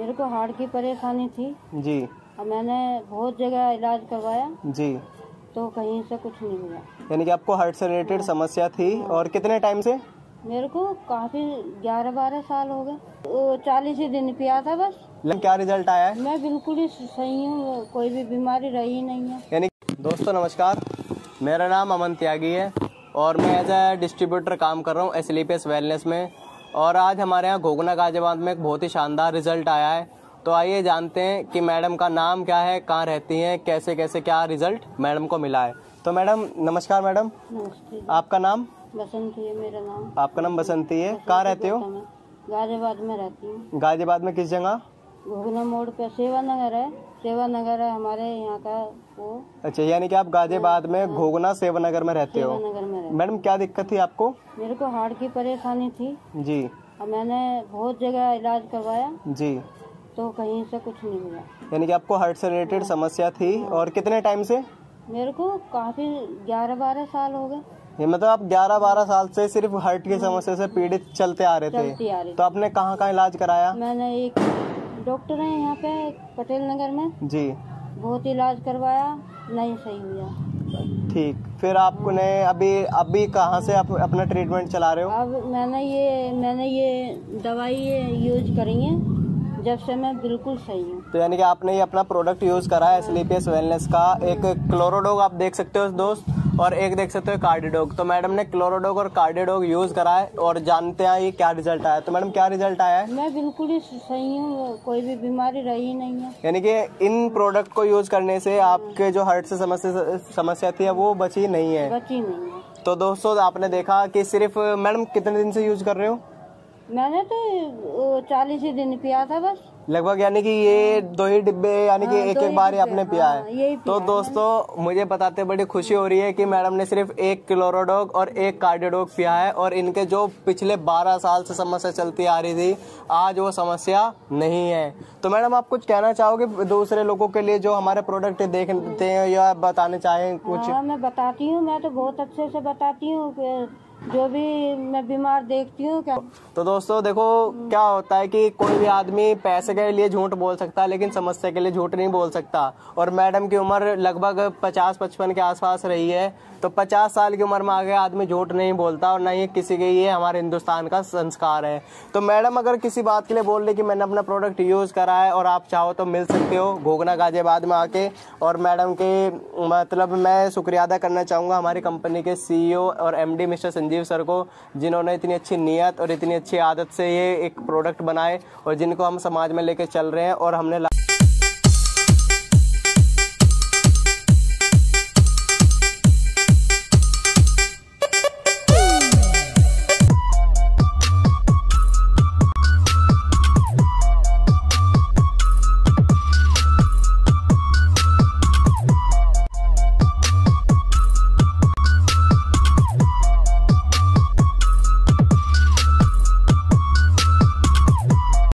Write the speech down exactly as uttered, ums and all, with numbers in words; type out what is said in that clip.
मेरे को हार्ट की परेशानी थी जी। और मैंने बहुत जगह इलाज करवाया जी। तो कहीं से कुछ नहीं मिला। यानी कि आपको हार्ट से रिलेटेड समस्या थी। और कितने टाइम से? मेरे को काफी ग्यारह बारह साल हो गए। चालीस ही दिन पिया था बस। क्या रिजल्ट आया है? मैं बिल्कुल ही सही हूँ, कोई भी बीमारी रही नहीं है। यानी दोस्तों नमस्कार, मेरा नाम अमन त्यागी है और मैं एज ए डिस्ट्रीब्यूटर काम कर रहा हूँ एसलीपीएस वेलनेस में। और आज हमारे यहाँ घोगना गाजियाबाद में एक बहुत ही शानदार रिजल्ट आया है। तो आइए जानते हैं कि मैडम का नाम क्या है, कहाँ रहती हैं, कैसे कैसे क्या रिजल्ट मैडम को मिला है। तो मैडम नमस्कार। मैडम नमस्ते। आपका नाम? बसंती है मेरा नाम। आपका नाम बसंती है। कहाँ रहते हो? गाजियाबाद में रहती हूँ। गाजियाबाद में किस जगह? घोगना मोड़ पे सेवा नगर है। सेवा नगर है हमारे यहाँ का वो। अच्छा, यानी कि आप गाजियाबाद में घोगना सेवा नगर में रहते हो। नगर में रहते। मैडम क्या दिक्कत थी आपको? मेरे को हार्ट की परेशानी थी जी। और मैंने बहुत जगह इलाज करवाया जी। तो कहीं से कुछ नहीं मिला। यानी कि आपको हार्ट से रिलेटेड समस्या थी। और कितने टाइम से? मेरे को काफी ग्यारह बारह साल हो गए। ये मतलब आप ग्यारह बारह साल से सिर्फ हार्ट की समस्या से पीड़ित चलते आ रहे थे। चलती आ रही। तो आपने कहाँ कहाँ इलाज कराया? मैंने एक डॉक्टर है यहाँ पे पटेल नगर में। जी। बहुत इलाज करवाया, नहीं सही हुआ। ठीक, फिर आपने अभी अभी कहाँ से आप अपना ट्रीटमेंट चला रहे हो? अब मैंने ये मैंने ये दवाई ये यूज करी है जब से मैं बिल्कुल सही हूँ। तो यानी कि आपने ये अपना प्रोडक्ट यूज करा है एसलीपीएस वेलनेस का। एक क्लोरोडोग आप देख सकते हो दोस्त, और एक देख सकते हो कार्डिडोग। तो मैडम ने क्लोरोडोग और कार्डिडोग यूज करा है और जानते हैं ये क्या रिजल्ट आया है। तो मैडम क्या रिजल्ट आया है? मैं बिल्कुल ही सही हूँ, कोई भी बीमारी रही नहीं है। यानी कि इन प्रोडक्ट को यूज करने से आपके जो हार्ट से समस्या समस्या थी वो बची नहीं है। बची नहीं है। तो दोस्तों आपने देखा कि सिर्फ मैडम कितने दिन से यूज कर रहे हो? मैंने तो चालीस ही दिन पिया था बस लगभग, यानी कि ये दो ही डिब्बे यानी कि हाँ, एक एक बार ही आपने पिया हाँ, है। तो दोस्तों मुझे बताते बड़ी खुशी हो रही है कि मैडम ने सिर्फ एक क्लोरोडोग और एक कार्डिडोग पिया है और इनके जो पिछले बारह साल से समस्या चलती आ रही थी आज वो समस्या नहीं है। तो मैडम आप कुछ कहना चाहोगे दूसरे लोगों के लिए जो हमारे प्रोडक्ट देखते हैं या बताने चाहें कुछ? हाँ, मैं बताती हूँ, मैं तो बहुत अच्छे से बताती हूँ जो भी मैं बीमार देखती हूँ क्या। तो दोस्तों देखो क्या होता है कि कोई भी आदमी पैसे के लिए झूठ बोल सकता है लेकिन समस्या के लिए झूठ नहीं बोल सकता। और मैडम की उम्र लगभग पचास पचपन के आसपास रही है। तो पचास साल की उम्र में आगे आदमी झूठ नहीं बोलता और ना ही किसी के, ये हमारे हिंदुस्तान का संस्कार है। तो मैडम अगर किसी बात के लिए बोल रही कि मैंने अपना प्रोडक्ट यूज करा है और आप चाहो तो मिल सकते हो घोगना गाजियाबाद में आके। और मैडम के मतलब मैं शुक्रिया अदा करना चाहूँगा हमारी कंपनी के सीईओ और एमडी मिस्टर संजीव सर को, जिन्होंने इतनी अच्छी नियत और इतनी अच्छी आदत से ये एक प्रोडक्ट बनाए और जिनको हम समाज में लेके चल रहे हैं। और हमने